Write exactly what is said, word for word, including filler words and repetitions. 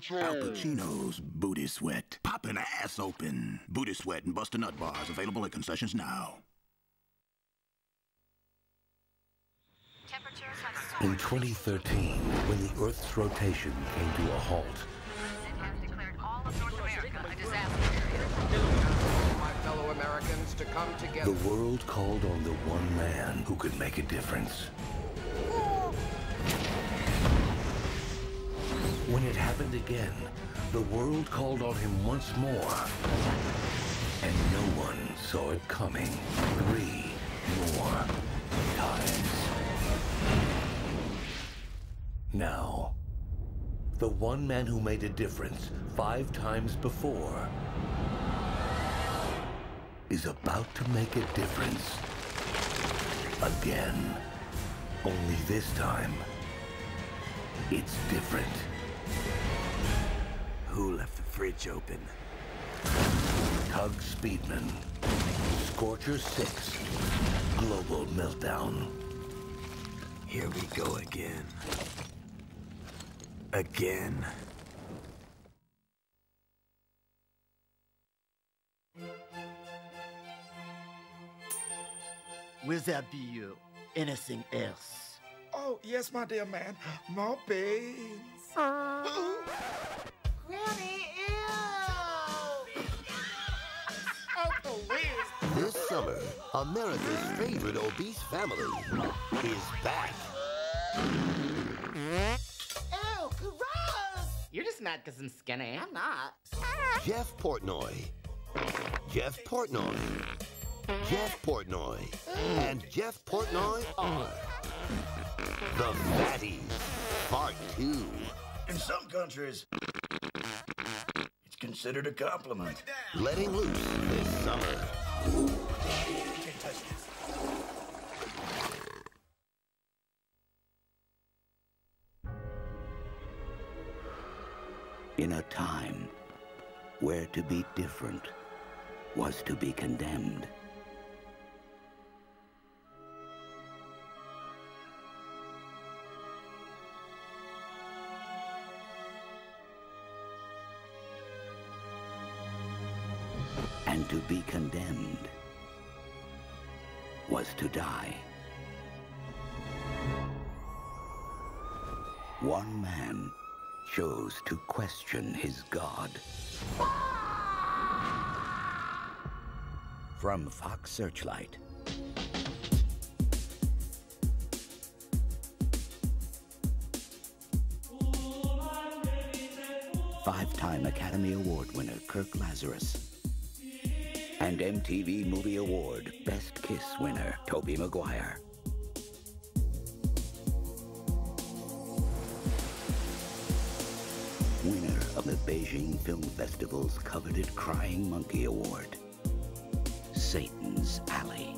Al Pacino's Booty Sweat. Popping ass open. Booty Sweat and Busta Nut bars available at concessions now. In twenty thirteen, when the Earth's rotation came to a halt, declared all of North America a disaster area. My fellow Americans to come together. the world called on the one man who could make a difference. When it happened again, the world called on him once more, and no one saw it coming three more times. Now, the one man who made a difference five times before is about to make a difference again. Only this time, it's different. Who left the fridge open? Tug Speedman, Scorcher six, Global Meltdown. Here we go again. Again. Will there be uh, anything else? Oh, yes, my dear man. More beans. Granny, ew! Oh, please. This summer, America's favorite obese family is back. Ew, gross! You're just mad because I'm skinny. I'm not. Jeff Portnoy. Jeff Portnoy. Jeff Portnoy. And Jeff Portnoy are the Fatties, Part two. In some countries, it's considered a compliment. Letting loose this summer. Can't touch this. In a time where to be different was to be condemned, and to be condemned was to die. One man chose to question his God. From Fox Searchlight. Five-time Academy Award winner Kirk Lazarus. And M T V Movie Award Best Kiss winner Tobey Maguire. Winner of the Beijing Film Festival's coveted Crying Monkey Award, Satan's Alley.